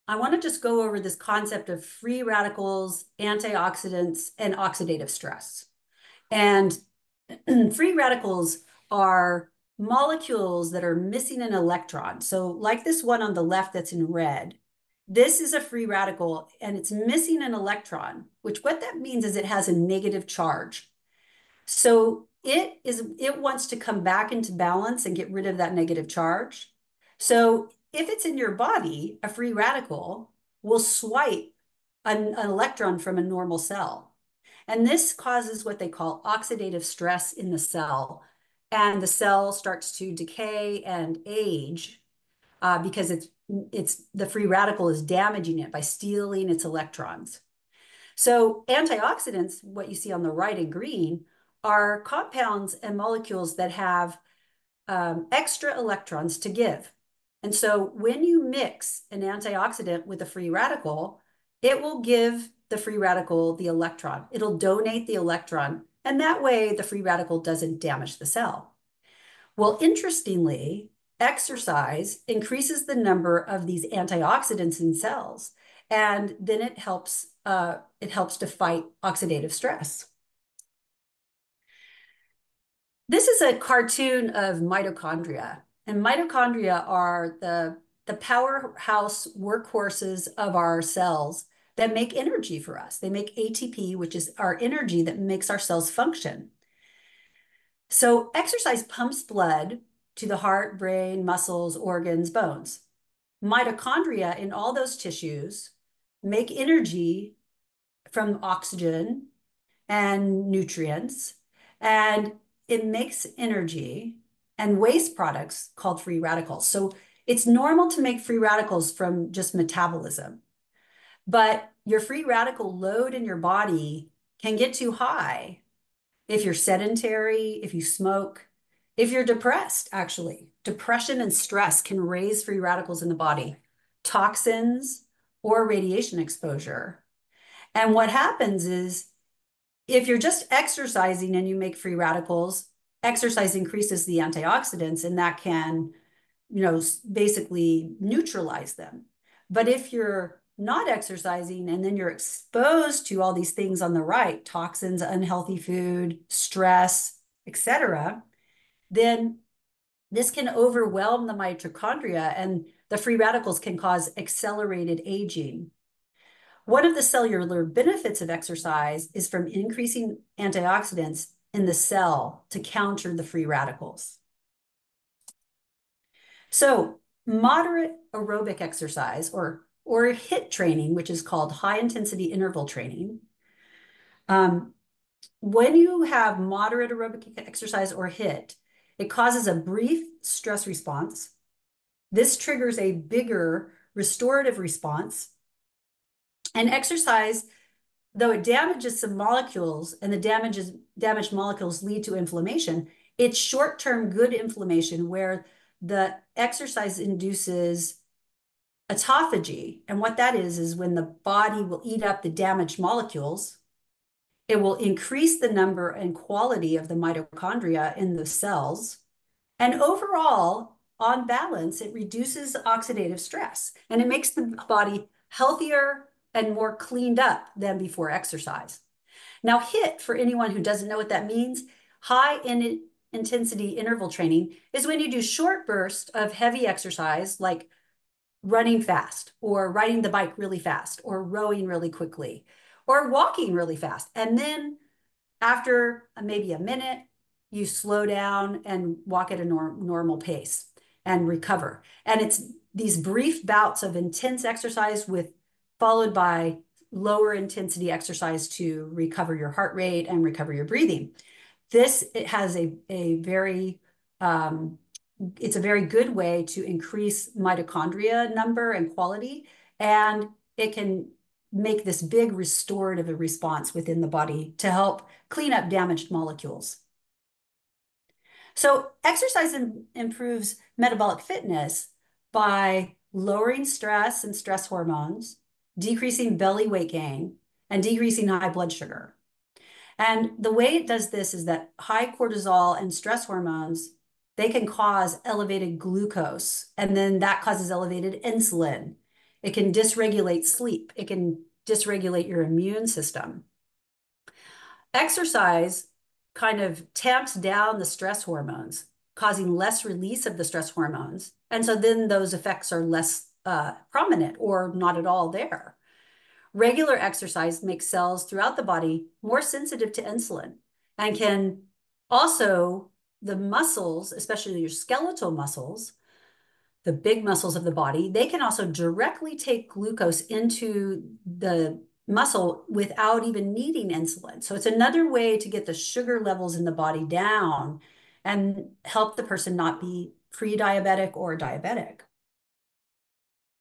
I want to just go over this concept of free radicals, antioxidants, and oxidative stress. And free radicals are molecules that are missing an electron. So like this one on the left that's in red, this is a free radical and it's missing an electron, which what that means is it has a negative charge. So it wants to come back into balance and get rid of that negative charge. So if it's in your body, a free radical will swipe an electron from a normal cell. And this causes what they call oxidative stress in the cell. And the cell starts to decay and age because it's the free radical is damaging it by stealing its electrons. So antioxidants, what you see on the right in green, are compounds and molecules that have extra electrons to give. And so when you mix an antioxidant with a free radical, it will give the free radical the electron. It'll donate the electron, and that way the free radical doesn't damage the cell. Well, interestingly, exercise increases the number of these antioxidants in cells, and then it helps to fight oxidative stress. This is a cartoon of mitochondria, and mitochondria are the powerhouse workhorses of our cells that make energy for us. They make ATP, which is our energy that makes our cells function. So exercise pumps blood to the heart, brain, muscles, organs, bones. Mitochondria in all those tissues make energy from oxygen and nutrients, and it makes energy and waste products called free radicals. So it's normal to make free radicals from just metabolism, but your free radical load in your body can get too high if you're sedentary, if you smoke, if you're depressed, actually. Depression and stress can raise free radicals in the body, toxins or radiation exposure. And what happens is if you're just exercising and you make free radicals, exercise increases the antioxidants and that can, basically neutralize them. But if you're not exercising and then you're exposed to all these things on the right, toxins, unhealthy food, stress, etc., then this can overwhelm the mitochondria and the free radicals can cause accelerated aging. One of the cellular benefits of exercise is from increasing antioxidants in the cell to counter the free radicals. So moderate aerobic exercise or HIIT training, which is called high intensity interval training. When you have moderate aerobic exercise or HIIT, it causes a brief stress response. This triggers a bigger restorative response. And exercise, though it damages some molecules and the damaged molecules lead to inflammation, it's short-term good inflammation where the exercise induces autophagy. And what that is when the body will eat up the damaged molecules, it will increase the number and quality of the mitochondria in the cells. And overall, on balance, it reduces oxidative stress and it makes the body healthier and more cleaned up than before exercise. Now, HIIT, for anyone who doesn't know what that means, high intensity interval training is when you do short bursts of heavy exercise like running fast or riding the bike really fast or rowing really quickly or walking really fast. And then after maybe a minute, you slow down and walk at a normal pace and recover. And it's these brief bouts of intense exercise followed by lower intensity exercise to recover your heart rate and recover your breathing. It has it's a very good way to increase mitochondria number and quality, and it can make this big restorative response within the body to help clean up damaged molecules. So exercise improves metabolic fitness by lowering stress and stress hormones, decreasing belly weight gain, and decreasing high blood sugar. And the way it does this is that high cortisol and stress hormones, they can cause elevated glucose, and then that causes elevated insulin. It can dysregulate sleep. It can dysregulate your immune system. Exercise kind of tamps down the stress hormones, causing less release of the stress hormones. And so then those effects are less prominent or not at all there. Regular exercise makes cells throughout the body more sensitive to insulin and can also, the muscles, especially your skeletal muscles, the big muscles of the body, they can also directly take glucose into the muscle without even needing insulin. So it's another way to get the sugar levels in the body down and help the person not be pre-diabetic or diabetic.